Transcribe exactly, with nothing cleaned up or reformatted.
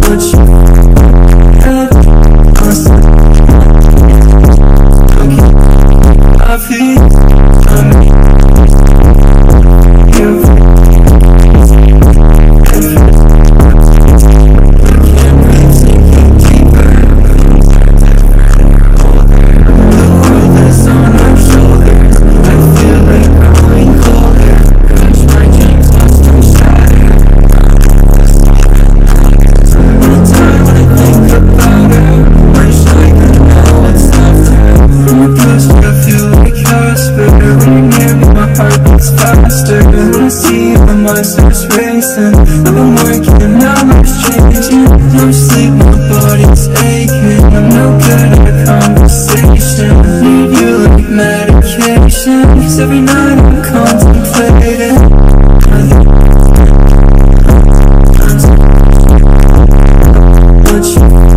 what you have constant. I feel I'm you. Starts racing, I've been working, now life's changing. No sleep, my body's aching. I'm no good at conversation. I need you like medication, 'cause every night I'm contemplating what you